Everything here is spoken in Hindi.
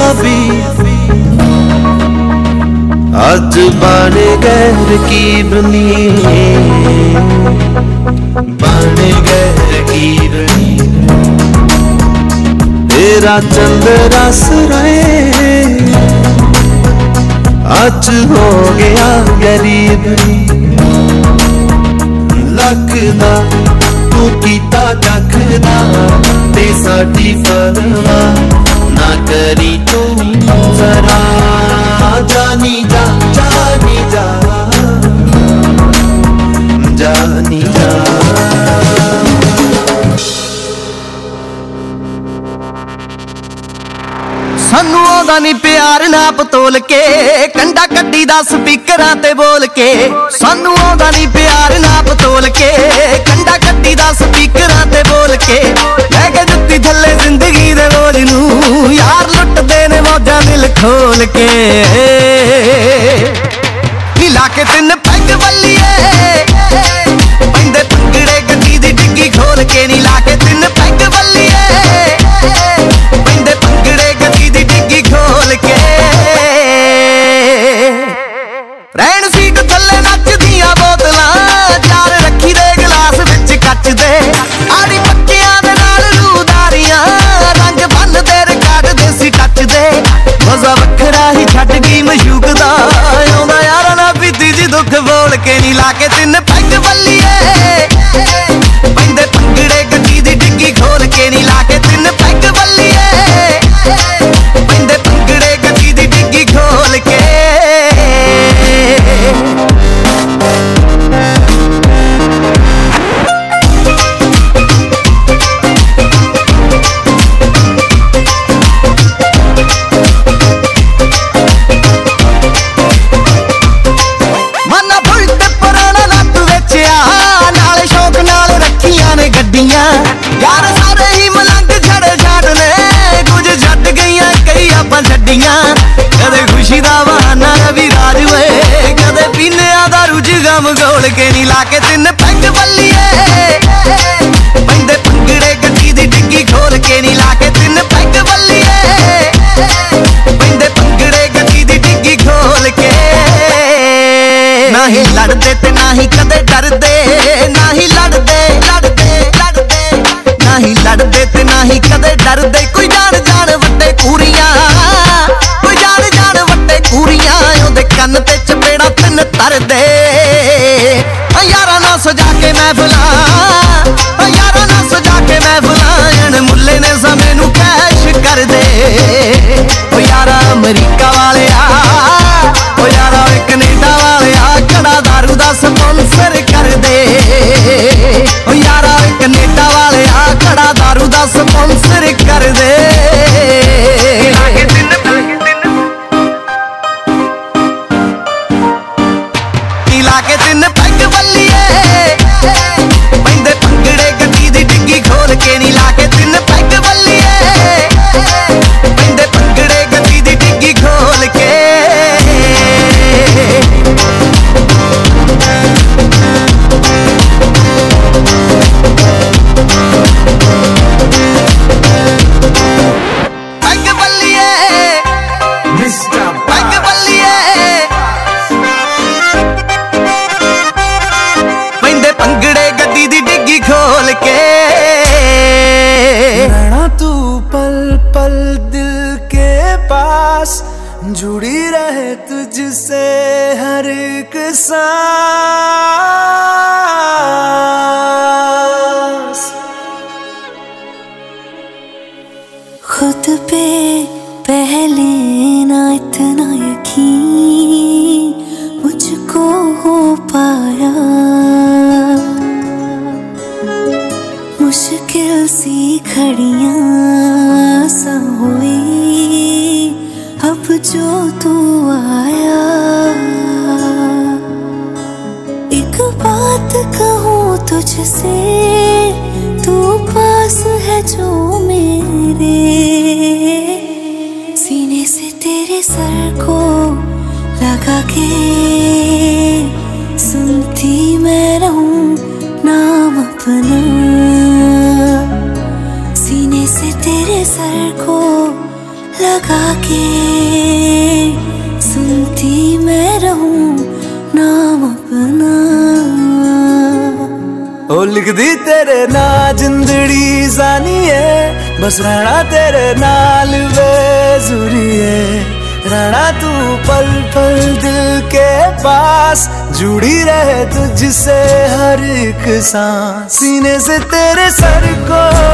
भी आज बन गए रकीबनी, बन गए रकीबनी। तेरा चंद्रा सराए आज हो गया गरीब नी। लखदा तू कीता चखदा ते साडी परवा ना करी तू जरा। जानी जा जानी जा जानी जा। सानू आउंदा नी प्यार नाप तोल के, कंडा कड्डी दा स्पीकरां ते बोल के। सानू आउंदा नी प्यार नाप तोल के, कंडा कड्डी दा स्पीकरां ते बोल के। लैके जुत्ती थल्ले जिंदगी दे बोझ नू, यार लुटदे ने मौजां दिल खोल के। नीला के तिन पैग बल्लिए पैंदे पंगड़े गड्डी दी डिग्गी खोल के। नीला के तिन पैग बल्लिए पैंदे पंगड़े गड्डी दी डिग्गी खोल के। रैन सीट थल्ले नचदियां बोतलां, चार रखी दे गिलास विच कच दे। आड़ी पक्कियां दे नाल रूदारियां, रंग बन दे रिकार्ड देसी टच दे। मजा वखरा ही छड्ड गई मशूक दा, आउंदा यारां नाल पीती जी दुख बोल के। नीला के तिन पैग बल्लिए पैंदे पंगड़े गड्डी दी डिग्गी खोल के। नीला के तिन पैग बल्लिए पैंदे पंगड़े गड्डी दी डिग्गी खोल के। मना बुलट पुराना लत वेचिया, नाले शौक नाल रखियां ने गड्डियां। यार सारे ही मलंग छड़ छड़ ने, कुछ छड्ड गईयां कई आपां छड्डियां। कदे खुशी दा बहाना रवि राज वे, कदे पीने दा रुझ गम गोल के। नीला के तिन पैग बल्लिए पैंदे पंगड़े गड्डी दी डिग्गी खोल के। नीला के तिन पैग बल्लिए पैंदे पंगड़े गड्डी दी डिग्गी खोल के। ना ही लड़दे ते ना ही कदे डरदे, ना ही लड़दे लड़दे लड़दे, ना ही लड़दे ते ना ही कदे डरदे। कोई जान जान वड्डे कूरियां, कोई जान जान वड्डे कूरियां, ओदे कन्न ते चपेड़ा तिन तरदे। यारां ना सजा के महफिलां, यारां ना सजा के महफिलां, मुल्ले ने समय नू कैश कर दे। ओ यारा अमरीका वाले आ, ओ यारा कनेडा वाले आ, कड़ा दारू दा स्पॉन्सर कर दे। ओ यारा कनेडा वाले आ, कड़ा दारू दा स्पॉन्सर कर दे। नीला के तिन पैग बल्लिए पैंदे पंगड़े गड्डी दी डिग्गी खोल के। नीला के तिन पैग बल्लिए पैंदे पंगड़े गड्डी दी डिग्गी खोल के। पैग बल्लिए पैग बल्लिए पैंदे पंगड़े गड्डी दी डिग्गी खोल के। रहना तू पल पल दिल के पास, जुड़ी रहे तुझसे हर एक सांस। खुद पे पहले ना इतना यकीन मुझको हो पाया, मुश्किल सी घड़ियां सा हुई अब जो तू आया। एक बात कहूँ तुझसे, तू पास है जो मेरे, सीने से तेरे सर को लगा के सुनती मैं रहूं नाम अपना। सीने से तेरे सर को लगा के सुनती मैं रहूं नाम अपना। ओ लिख दी तेरे ना जिंदड़ी जानी है, बस रहना तेरे नाल बेजुरी है। रहना तू पल पल दिल के पास, जुड़ी रहे तुझसे हर एक सांस। सीने से तेरे सर को